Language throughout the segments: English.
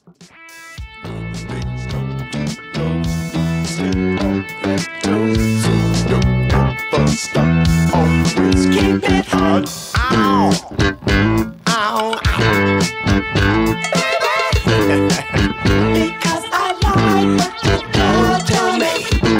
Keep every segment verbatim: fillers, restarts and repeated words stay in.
Keep it hot. Ow. Ow. Baby. Because I like what you do to me.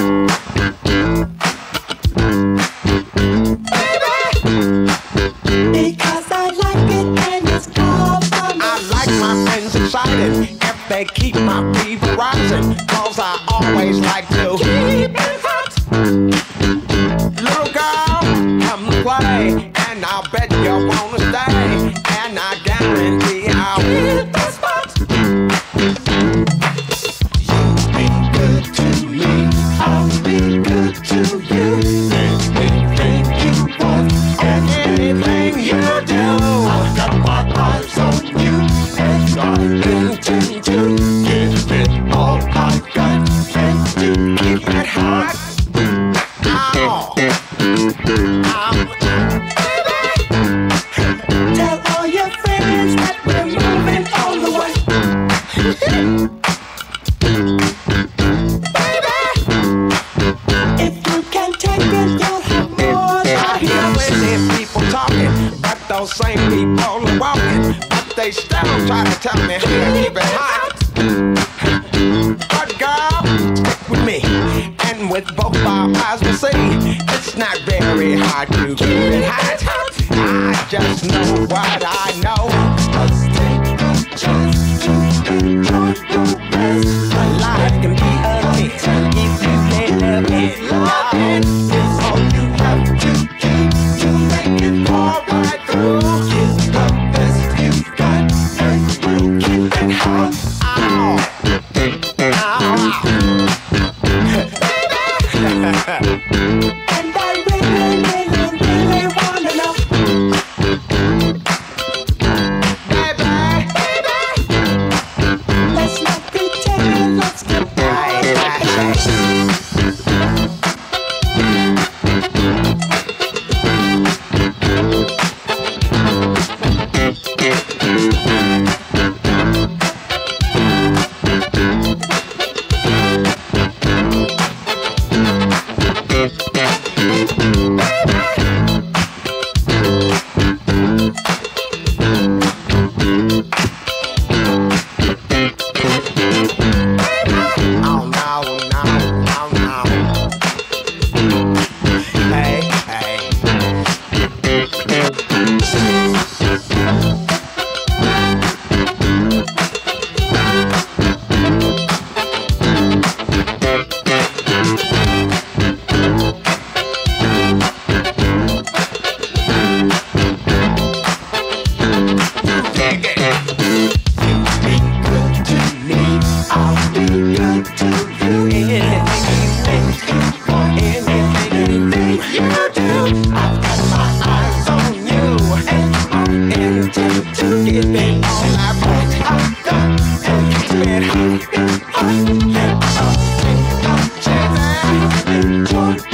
Baby. Because I like it and it's all for me. I like my friends excited if they keep my fever rising. Cause I always like to keep it hot. Little girl, come play, and I'll bet you wanna stay, and I guarantee I'll hit the spot. You be good to me, I'll be good to you. Anything you want, and anything you do, I've got my eyes on you, and I intend to give it all I've got, and to keep it hot. Tell all your friends that we're moving all the way. Baby, if you can take it, you'll have more. I hear crazy people talking, but those same people are walking. But they still try to tell me how to keep it hot. But girl, stick with me, and with both our eyes we see, it's not very hard to keep it hot. I just know what I know. Just take a chance to enjoy your best. A life can be a gift if you live it. Loving is all you have to keep to make it all right through. Give the best you've got, and we'll keep it hot. Ow. Ow. And I really, really, really wanna know. Baby, baby, let's not pretend, let's get right. Enjoy